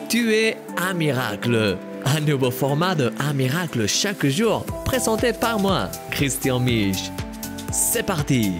Tu es un miracle. Un nouveau format de Un miracle chaque jour, présenté par moi, Christian Mich. C'est parti!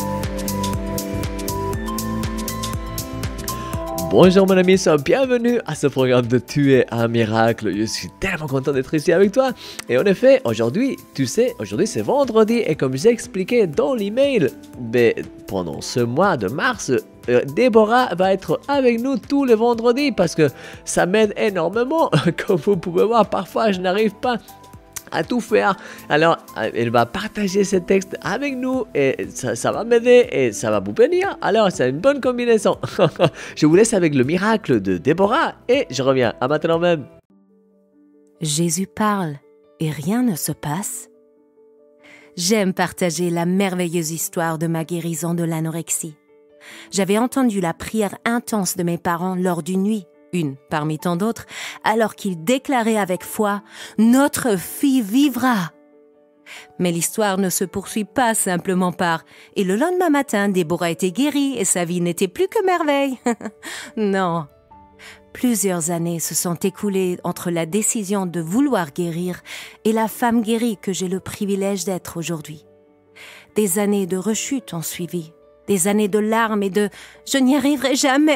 Bonjour mon ami, bienvenue à ce programme de Tu es un miracle. Je suis tellement content d'être ici avec toi. Et en effet, aujourd'hui, tu sais, aujourd'hui c'est vendredi et comme j'ai expliqué dans l'email, pendant ce mois de mars, Déborah va être avec nous tous les vendredis parce que ça m'aide énormément. Comme vous pouvez voir, parfois je n'arrive pas à tout faire. Alors, elle va partager ses textes avec nous et ça va m'aider et ça va vous bénir. Alors, c'est une bonne combinaison. Je vous laisse avec le miracle de Déborah et je reviens à maintenant même. Jésus parle et rien ne se passe. J'aime partager la merveilleuse histoire de ma guérison de l'anorexie. J'avais entendu la prière intense de mes parents lors d'une nuit, une parmi tant d'autres, alors qu'ils déclaraient avec foi « Notre fille vivra ». Mais l'histoire ne se poursuit pas simplement par « Et le lendemain matin, Déborah était guérie et sa vie n'était plus que merveille ». Non. Plusieurs années se sont écoulées entre la décision de vouloir guérir et la femme guérie que j'ai le privilège d'être aujourd'hui. Des années de rechute ont suivi, des années de larmes et de « Je n'y arriverai jamais ».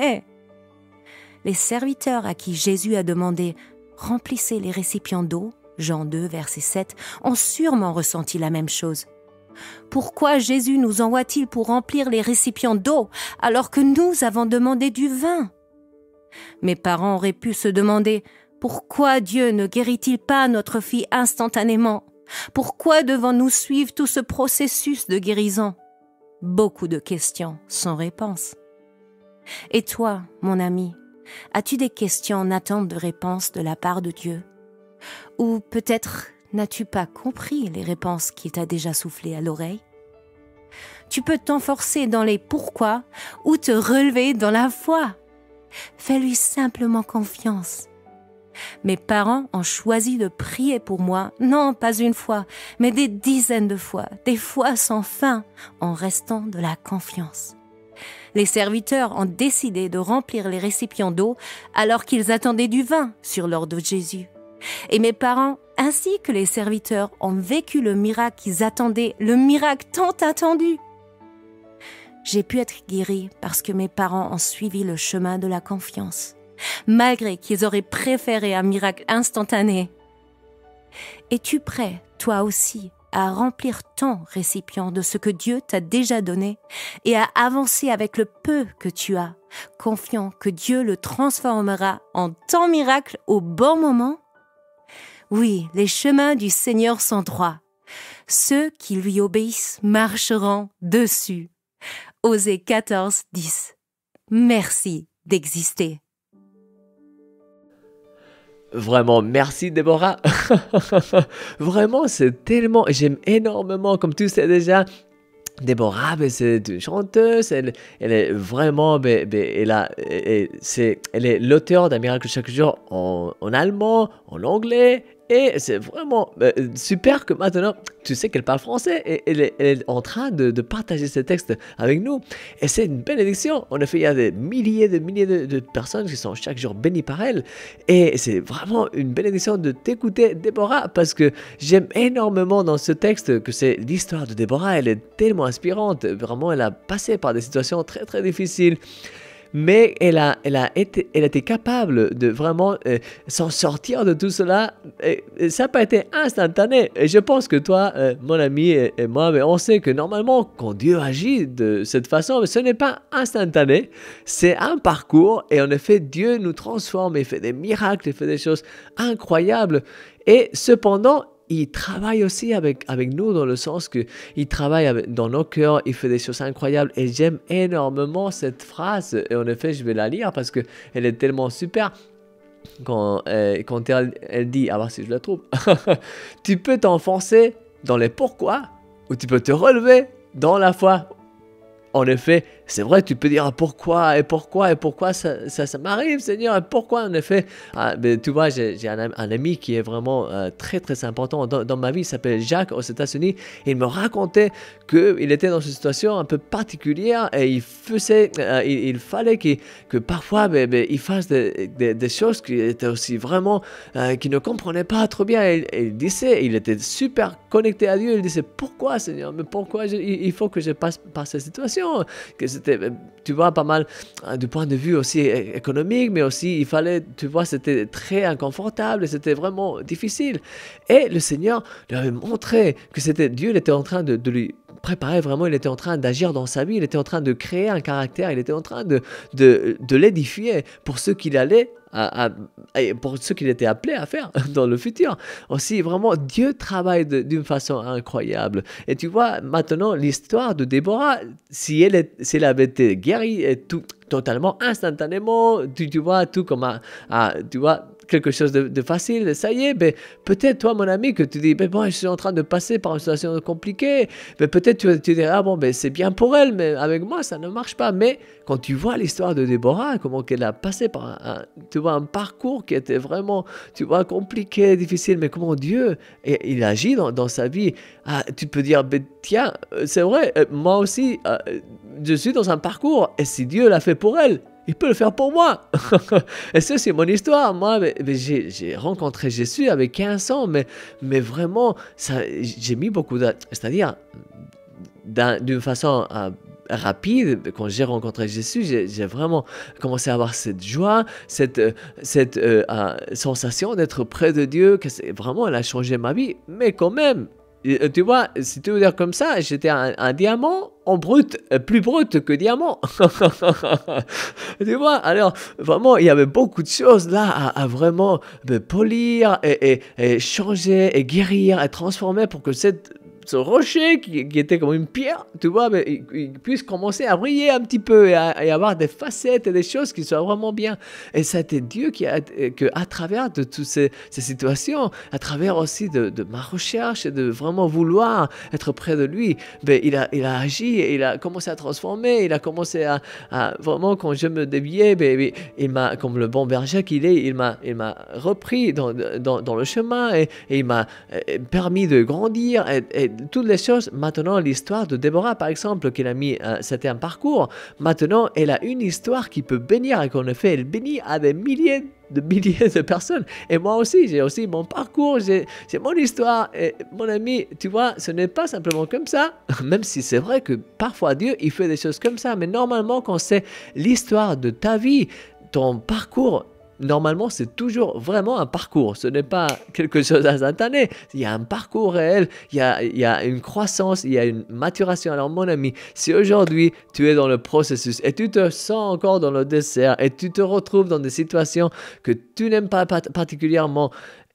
Les serviteurs à qui Jésus a demandé « Remplissez les récipients d'eau », Jean 2, verset 7, ont sûrement ressenti la même chose. Pourquoi Jésus nous envoie-t-il pour remplir les récipients d'eau alors que nous avons demandé du vin? Mes parents auraient pu se demander « Pourquoi Dieu ne guérit-il pas notre fille instantanément? Pourquoi devons-nous suivre tout ce processus de guérison ?» Beaucoup de questions sans réponse. Et toi, mon ami, as-tu des questions en attente de réponse de la part de Dieu? Ou peut-être n'as-tu pas compris les réponses qu'il t'a déjà soufflées à l'oreille? Tu peux t'enforcer dans les pourquoi ou te relever dans la foi. Fais-lui simplement confiance. Mes parents ont choisi de prier pour moi, non pas une fois, mais des dizaines de fois, des fois sans fin, en restant de la confiance. Les serviteurs ont décidé de remplir les récipients d'eau alors qu'ils attendaient du vin sur l'ordre de Jésus. Et mes parents, ainsi que les serviteurs, ont vécu le miracle qu'ils attendaient, le miracle tant attendu. J'ai pu être guérie parce que mes parents ont suivi le chemin de la confiance, malgré qu'ils auraient préféré un miracle instantané. Es-tu prêt, toi aussi, à remplir ton récipient de ce que Dieu t'a déjà donné et à avancer avec le peu que tu as, confiant que Dieu le transformera en ton miracle au bon moment? Oui, les chemins du Seigneur sont droits. Ceux qui lui obéissent marcheront dessus. Osée 14, 10. Merci d'exister. Vraiment, merci Déborah. Vraiment, c'est tellement... J'aime énormément, comme tu sais déjà, Déborah, c'est une chanteuse, elle est vraiment... elle est l'auteur d'Un miracle chaque jour en allemand, en anglais... Et c'est vraiment super que maintenant, tu sais qu'elle parle français et elle est en train de partager ses textes avec nous. Et c'est une bénédiction. En effet, il y a des milliers de personnes qui sont chaque jour bénies par elle. Et c'est vraiment une bénédiction de t'écouter, Déborah, parce que j'aime énormément dans ce texte que c'est l'histoire de Déborah. Elle est tellement inspirante. Vraiment, elle a passé par des situations très, très difficiles. Mais elle a été capable de vraiment s'en sortir de tout cela. Et ça n'a pas été instantané. Et je pense que toi, mon ami et moi, mais on sait que normalement, quand Dieu agit de cette façon, ce n'est pas instantané. C'est un parcours. Et en effet, Dieu nous transforme. Il fait des miracles, il fait des choses incroyables. Et cependant, il travaille aussi avec nous dans le sens qu'il travaille dans nos cœurs, il fait des choses incroyables et j'aime énormément cette phrase et en effet je vais la lire parce qu'elle est tellement super quand elle dit, à voir si je la trouve, tu peux t'enfoncer dans les pourquoi ou tu peux te relever dans la foi. En effet, c'est vrai, tu peux dire pourquoi ça m'arrive, Seigneur, et pourquoi en effet. Mais tu vois, j'ai un ami qui est vraiment très très important dans ma vie, il s'appelle Jacques aux États-Unis, et il me racontait qu'il était dans une situation un peu particulière et il fallait que parfois il fasse des choses qui étaient aussi vraiment, qu'il ne comprenait pas trop bien. Et il disait, il était super connecté à Dieu, il disait pourquoi, Seigneur, mais pourquoi il faut que je passe par cette situation, que c'était, tu vois, pas mal du point de vue aussi économique, mais aussi il fallait, tu vois, c'était très inconfortable, c'était vraiment difficile. Et le Seigneur lui avait montré que c'était Dieu, il était en train de lui préparer vraiment, il était en train d'agir dans sa vie, il était en train de créer un caractère, il était en train de l'édifier pour ce qu'il allait pour ce qu'il était appelé à faire dans le futur. Aussi, vraiment, Dieu travaille d'une façon incroyable. Et tu vois, maintenant, l'histoire de Déborah, si elle avait été guérie et tout, totalement instantanément, tu vois, tout comme tu vois, quelque chose de facile, ça y est, ben, peut-être toi, mon ami, que tu dis, ben bon, je suis en train de passer par une situation compliquée, ben, peut-être tu diras, ah bon, ben, c'est bien pour elle, mais avec moi, ça ne marche pas. Mais quand tu vois l'histoire de Déborah, comment qu'elle a passé par tu vois, un parcours qui était vraiment, tu vois, compliqué, difficile, mais comment Dieu, il agit dans sa vie, tu peux dire, ben, tiens, c'est vrai, moi aussi, je suis dans un parcours, et si Dieu l'a fait pour elle, il peut le faire pour moi. Et ça, c'est mon histoire. Moi, j'ai rencontré Jésus avec 15 ans, mais vraiment, j'ai mis beaucoup de... C'est-à-dire, d'une façon rapide, quand j'ai rencontré Jésus, j'ai vraiment commencé à avoir cette joie, cette sensation d'être près de Dieu, que vraiment, elle a changé ma vie. Mais quand même, tu vois, si tu veux dire comme ça, j'étais un diamant en brut, plus brut que diamant. Tu vois, alors vraiment, il y avait beaucoup de choses là à vraiment polir et changer et guérir et transformer pour que ce rocher qui était comme une pierre, tu vois, mais il puisse commencer à briller un petit peu et avoir des facettes et des choses qui soient vraiment bien. Et c'était Dieu à travers de toutes ces situations, à travers aussi de ma recherche et de vraiment vouloir être près de lui, ben, il a agi, et il a commencé à transformer, il a commencé à vraiment, quand je me déviais, ben, il m'a, comme le bon berger qu'il est, il m'a repris dans le chemin, et il m'a permis de grandir, et toutes les choses. Maintenant, l'histoire de Déborah, par exemple, qu'il a mis, c'était un parcours. Maintenant, elle a une histoire qui peut bénir, et qu'en effet, elle bénit à des milliers de personnes. Et moi aussi, j'ai aussi mon parcours, j'ai mon histoire. Et mon ami, tu vois, ce n'est pas simplement comme ça, même si c'est vrai que parfois Dieu, il fait des choses comme ça. Mais normalement, quand c'est l'histoire de ta vie, ton parcours, normalement, c'est toujours vraiment un parcours. Ce n'est pas quelque chose d'instantané. Il y a un parcours réel, il y a une croissance, il y a une maturation. Alors, mon ami, si aujourd'hui, tu es dans le processus et tu te sens encore dans le désert et tu te retrouves dans des situations que tu n'aimes pas particulièrement,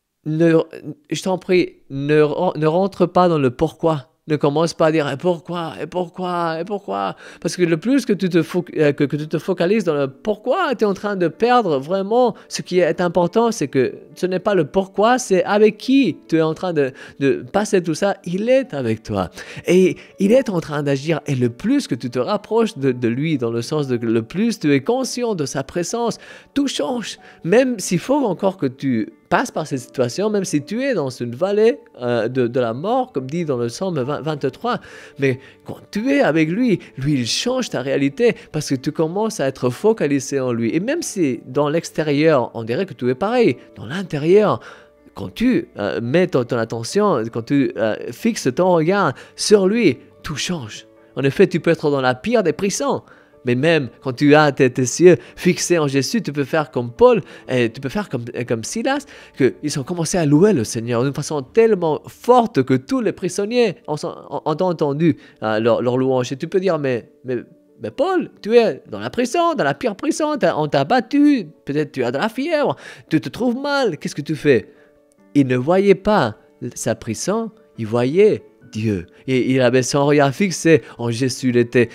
je t'en prie, ne rentre pas dans le pourquoi. Ne commence pas à dire pourquoi. Parce que le plus que tu te focalises dans le pourquoi, tu es en train de perdre vraiment ce qui est important. C'est que ce n'est pas le pourquoi, c'est avec qui tu es en train de passer tout ça. Il est avec toi. Et il est en train d'agir. Et le plus que tu te rapproches de lui, dans le sens de le plus tu es conscient de sa présence, tout change. Même s'il faut encore que tu passes par cette situation, même si tu es dans une vallée de la mort, comme dit dans le psaume 23, mais quand tu es avec lui, il change ta réalité, parce que tu commences à être focalisé en lui. Et même si dans l'extérieur, on dirait que tout est pareil, dans l'intérieur, quand tu mets ton attention, quand tu fixes ton regard sur lui, tout change. En effet, tu peux être dans la pire des prisons, mais même quand tu as tes yeux fixés en Jésus, tu peux faire comme Paul, et tu peux faire comme Silas, qu'ils ont commencé à louer le Seigneur d'une façon tellement forte que tous les prisonniers ont entendu leur louange. Et tu peux dire, mais Paul, tu es dans la prison, dans la pire prison, on t'a battu, peut-être tu as de la fièvre, tu te trouves mal, qu'est-ce que tu fais? Il ne voyait pas sa prison, il voyait Dieu. Et il avait son regard fixé en Jésus.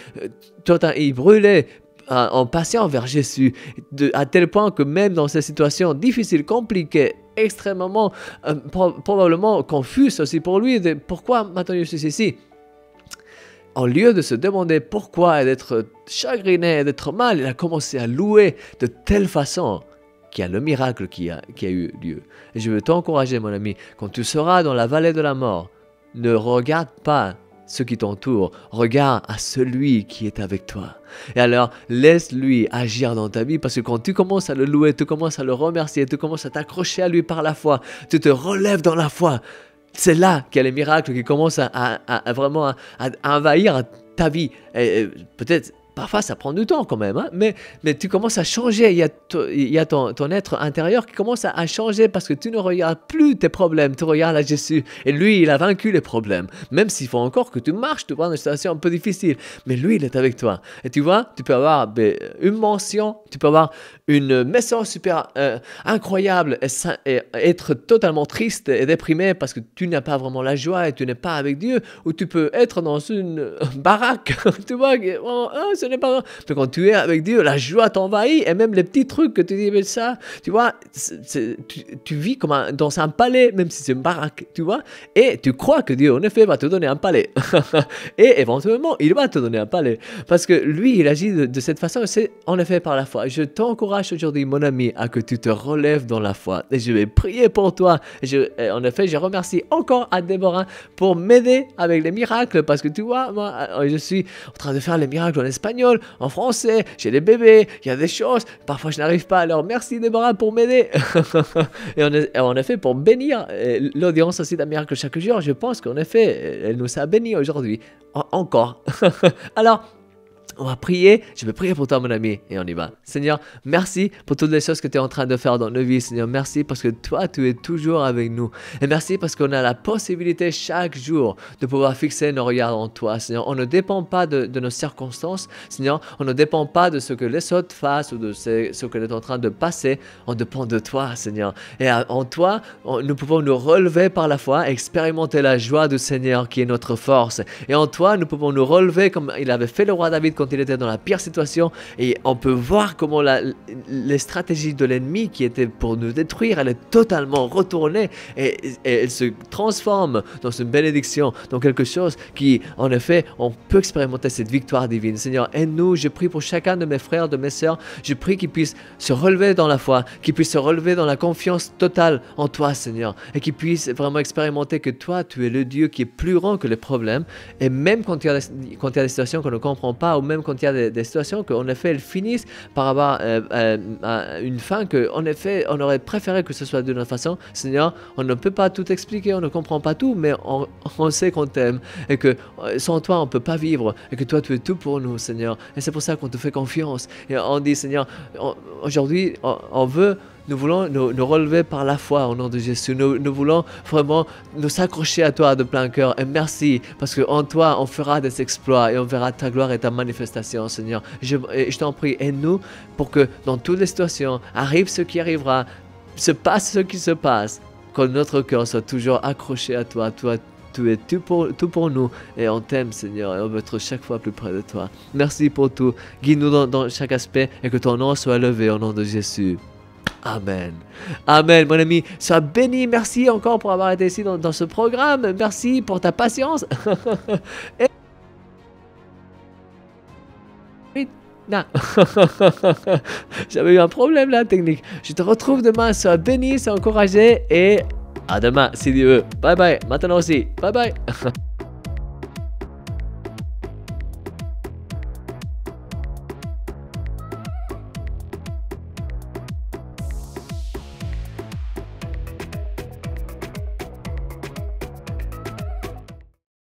Il brûlait en passant vers Jésus, à tel point que même dans ces situations difficiles, compliquées, extrêmement, probablement confuses aussi pour lui, pourquoi maintenant je suis ici? au lieu de se demander pourquoi et d'être chagriné et d'être mal, il a commencé à louer de telle façon qu'il y a le miracle qui a eu lieu. Et je veux t'encourager, mon ami, quand tu seras dans la vallée de la mort, ne regarde pas ce qui t'entoure, regarde à celui qui est avec toi. Et alors, laisse-lui agir dans ta vie, parce que quand tu commences à le louer, tu commences à le remercier, tu commences à t'accrocher à lui par la foi, tu te relèves dans la foi. C'est là qu'il y a les miracles qui commencent à vraiment envahir ta vie. Et peut-être, parfois ça prend du temps quand même, hein, mais tu commences à changer. Il y a ton être intérieur qui commence à changer parce que tu ne regardes plus tes problèmes, tu regardes à Jésus. Et lui, il a vaincu les problèmes. Même s'il faut encore que tu marches, tu prends une situation un peu difficile. Mais lui, il est avec toi. Et tu vois, tu peux avoir une mention, tu peux avoir une maison super incroyable et être totalement triste et déprimé parce que tu n'as pas vraiment la joie et tu n'es pas avec Dieu. Ou tu peux être dans une baraque, tu vois, ce n'est pas vrai. Mais quand tu es avec Dieu, la joie t'envahit et même les petits trucs que tu dis, mais ça, tu vois, tu vis comme dans un palais, même si c'est une baraque, tu vois, et tu crois que Dieu, en effet, va te donner un palais. Et éventuellement, il va te donner un palais. Parce que lui, il agit de cette façon, c'est en effet par la foi. Je t'encourage aujourd'hui, mon ami, à que tu te relèves dans la foi. Et je vais prier pour toi. Et en effet, je remercie encore à Déborah pour m'aider avec les miracles, parce que tu vois, moi, je suis en train de faire les miracles en espagnol, en français, j'ai des bébés, il y a des choses, parfois je n'arrive pas, alors merci Déborah pour m'aider. Et en effet, pour bénir l'audience aussi d'un miracle chaque jour, je pense qu'en effet, elle nous a bénis aujourd'hui, encore. Alors, on va prier, je vais prier pour toi mon ami et on y va. Seigneur, merci pour toutes les choses que tu es en train de faire dans nos vies. Seigneur, merci parce que toi, tu es toujours avec nous. Et merci parce qu'on a la possibilité chaque jour de pouvoir fixer nos regards en toi. Seigneur, on ne dépend pas de nos circonstances. Seigneur, on ne dépend pas de ce que les autres fassent ou de ce que tu es en train de passer. On dépend de toi, Seigneur. Et en toi, nous pouvons nous relever par la foi et expérimenter la joie du Seigneur qui est notre force. Et en toi, nous pouvons nous relever comme il avait fait le roi David quand il était dans la pire situation, et on peut voir comment les stratégies de l'ennemi qui étaient pour nous détruire, elle est totalement retournée et elle se transforme dans une bénédiction, dans quelque chose qui, en effet, on peut expérimenter cette victoire divine. Seigneur, aide-nous, je prie pour chacun de mes frères, de mes sœurs, je prie qu'ils puissent se relever dans la foi, qu'ils puissent se relever dans la confiance totale en toi, Seigneur, et qu'ils puissent vraiment expérimenter que toi, tu es le Dieu qui est plus grand que les problèmes, et même quand il y a des situations qu'on ne comprend pas, ou même quand il y a des situations qu'en effet elles finissent par avoir à une fin qu'en effet on aurait préféré que ce soit de notre façon. Seigneur, on ne peut pas tout expliquer, on ne comprend pas tout, mais on sait qu'on t'aime et que sans toi on ne peut pas vivre et que toi tu es tout pour nous, Seigneur. Et c'est pour ça qu'on te fait confiance et on dit, Seigneur, aujourd'hui nous voulons nous relever par la foi au nom de Jésus. Nous voulons vraiment nous accrocher à toi de plein cœur. Et merci, parce qu'en toi, on fera des exploits et on verra ta gloire et ta manifestation, Seigneur. Je t'en prie, aide-nous pour que dans toutes les situations, arrive ce qui arrivera, se passe ce qui se passe, que notre cœur soit toujours accroché à toi. Toi, tu es tout pour nous et on t'aime, Seigneur, et on veut être chaque fois plus près de toi. Merci pour tout. Guide-nous dans chaque aspect et que ton nom soit élevé au nom de Jésus. Amen. Amen, mon ami. Sois béni. Merci encore pour avoir été ici dans ce programme. Merci pour ta patience. Non. J'avais eu un problème là, technique. Je te retrouve demain. Sois béni, sois encouragé et à demain, si Dieu veut. Bye bye. Maintenant aussi. Bye bye.